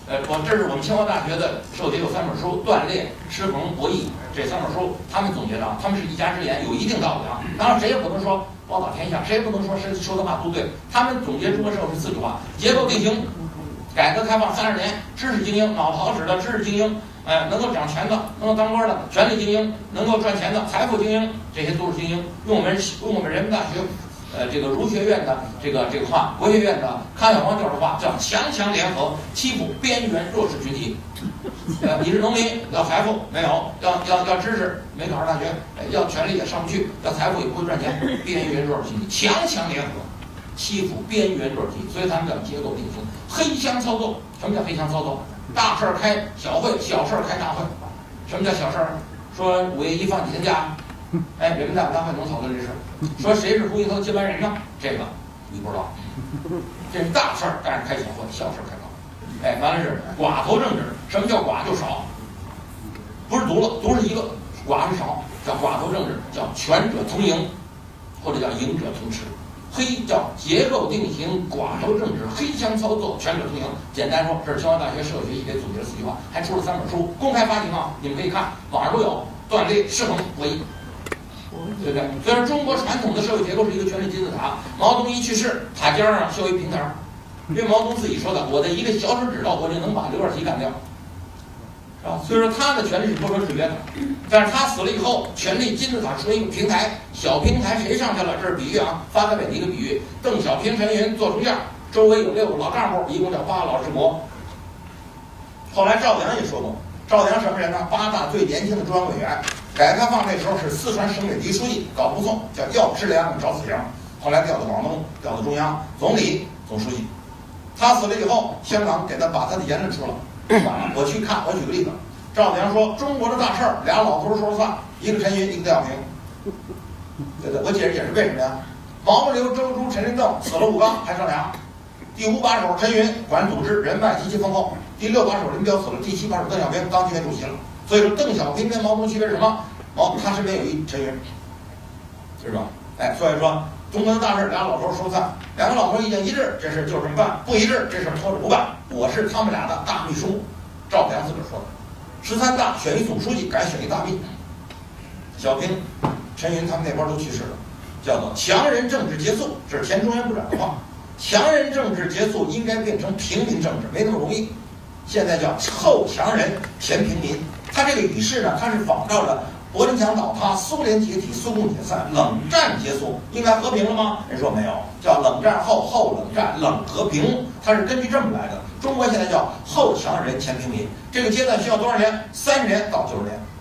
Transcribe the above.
这是我们清华大学的社会结构3本书，断裂、失衡、博弈这3本书，他们总结的，他们是一家之言，有一定道理啊。当然，谁也不能说报道天下，谁也不能说谁说的话都对。他们总结中国社会是4句话：结构定型，改革开放30年，知识精英，脑子好使的知识精英，能够掌权的，能够当官的权力精英，能够赚钱的财富精英，这些都是精英。用我们人民大学。这个儒学院的这个话，国学院的康小光教授话叫强强联合，欺负边缘弱势群体。你是农民要财富没有，要知识没考上大学，要权利也上不去，要财富也不会赚钱，边缘弱势群体强强联合，欺负边缘弱势群体，所以他们叫结构定型。黑箱操作，什么叫黑箱操作？大事开小会，小事开大会。什么叫小事？说5月1放几天假？人民代表大会能讨论这事，说谁是胡锦涛接班人呢？这个你不知道，这是大事儿，但是开小会，小事开大会。完了是寡头政治。什么叫寡？就少，不是独了，独是一个，寡是少，叫寡头政治，叫权者同赢，或者叫赢者同吃。黑叫结构定型，寡头政治，黑箱操作，权者同赢。简单说，这是清华大学社会学系给总结了4句话，还出了3本书，公开发行啊，你们可以看，网上都有。断裂、失衡、博弈。对不对？所以说，中国传统的社会结构是一个权力金字塔。毛泽东一去世，塔尖上修一平台，因为毛泽东自己说的：“我的一个小指头，我就能把刘少奇干掉。”是吧？所以说，他的权力是不可制约的。但是他死了以后，权力金字塔出一个平台，小平台谁上去了？这是比喻啊，发改委的一个比喻。邓小平、陈云坐中间，周围有6个老干部，一共叫8老治国。后来赵良也说过，赵良什么人呢？8大最年轻的中央委员。改革开放那时候是四川省委第1书记，搞不送，叫要吃粮找死粮。后来调到广东，调到中央，总理、总书记。他死了以后，香港给他把他的言论出了。我去看，我举个例子，赵良说中国的大事儿俩老头说了算，一个陈云，一个邓小平。对对，我解释解释为什么呀？毛刘、周朱、陈林邓死了5纲，还剩俩。第5把手陈云管组织人脉极其丰厚，第6把手林彪死了，第7把手邓小平当纪委主席了。所以说，邓小平跟毛泽东区别是什么？他身边有一陈云，是吧？所以说中国的大事俩老头说算，2个老头意见一致，这事就这么办；不一致，这事拖着不办。我是他们俩的大秘书，赵良自个儿说的。13大选一总书记，改选一大秘。小平、陈云他们那边都去世了，叫做强人政治结束，这是前中央部长的话。强人政治结束应该变成平民政治，没那么容易。现在叫后强人，前平民。他这个语势呢，他是仿照着柏林墙倒塌、苏联解体、苏共解散、冷战结束，应该和平了吗？人说没有，叫冷战后、后冷战、冷和平，它是根据这么来的。中国现在叫后强人前平民，这个阶段需要多少年？30年到90年。